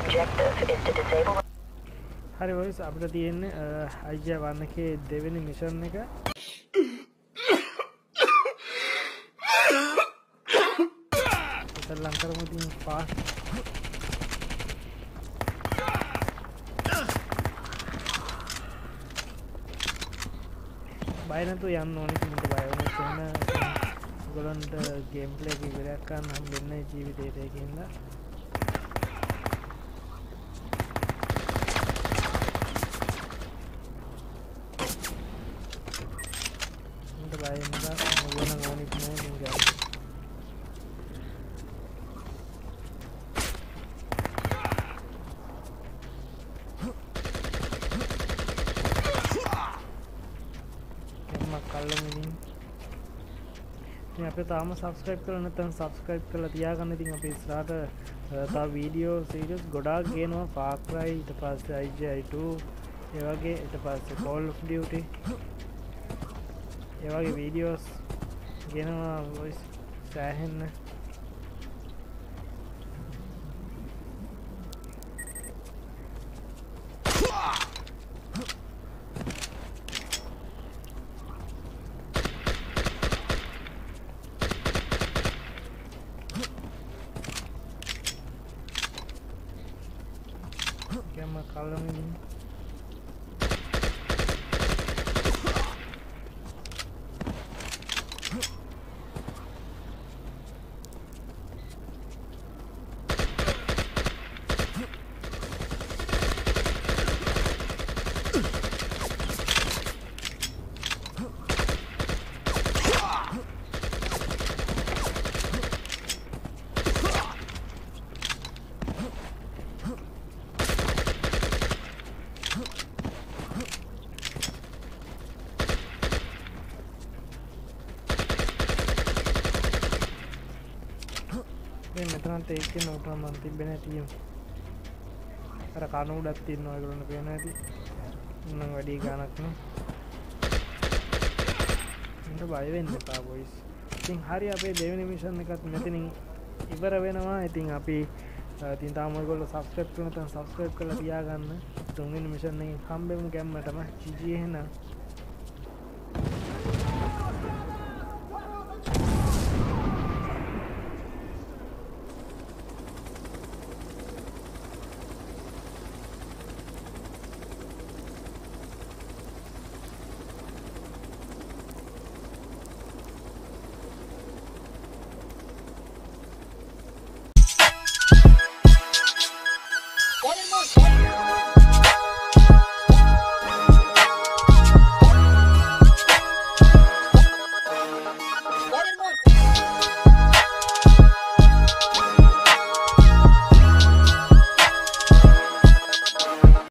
objective is to disable. හරි වයිස් අපිට තියෙන්නේ IGI 1 එකේ දෙවෙනි මිෂන් එක. ඉතින් කරමු ඉතින් ෆාස්ට්. බය නැතුව යන්න ඕනේ කිමුට බය වුණොත් එහෙම ඔයගොල්ලන්ට ගේම් ප්ලේ එක ඉවරයක් කරන්න හම්බෙන්නේ ජීවිතේට ඒකින්ද මට බය නිසා ඕන ඕනෙත් නෑ මම ගන්න අපේ තාම සබස්ක්‍රයිබ් කරලා නැත්නම් සබස්ක්‍රයිබ් කරලා තියාගන්න. ඉතින් අපි ඉස්සරහට තව වීඩියෝ සීරීස් ගොඩාක් ගේනවා. Far Cry ඊට පස්සේ IGI 2 ඒ වගේ ඊට පස්සේ Call of Duty ඒ වගේ වීඩියෝස් ගේනවා වොයිස් සෑහෙන්න. Camera color ini මෙතන තේක්කේ නෝටා මන් තිබ්බේ නැති අර කන උඩක් තියෙනවා ඒගොල්ලන්ට පේන ඇති මම වැඩි ගානක් නේ මට බය වෙන්න එපා බොයිස්. ඉතින් හරි අපේ දෙවෙනි මිෂන් එකත් මෙතනින් ඉවර වෙනවා. ඉතින් අපි ඉතින් තාම ඔයගොල්ලෝ සබස්ක්‍රයිබ් කරන තැන සබස්ක්‍රයිබ් කරලා තියාගන්න. තුන්වෙනි මිෂන් එකෙන් හම්බෙමු ගැම්මටම GG එහෙනම්